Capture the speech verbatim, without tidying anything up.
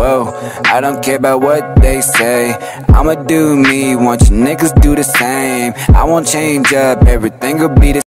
whoa. I don't care about what they say, I'ma do me, want you niggas do the same. I won't change up, everything will be the